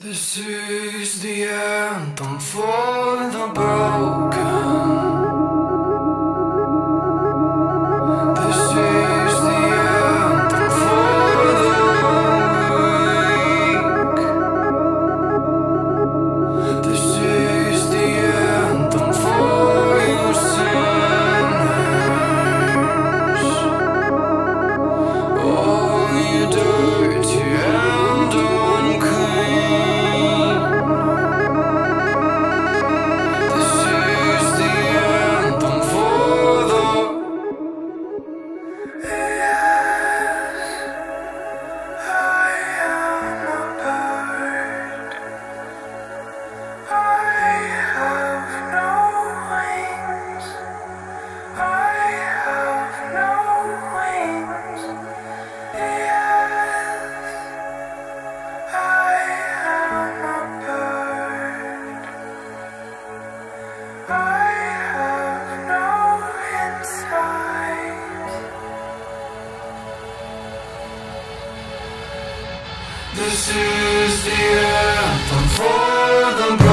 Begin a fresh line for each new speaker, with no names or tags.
This is the anthem for the broken. This is the anthem for the weak. This is the anthem for you sinners. All you dirty and unclean. This is the anthem for the This is the anthem for the broken.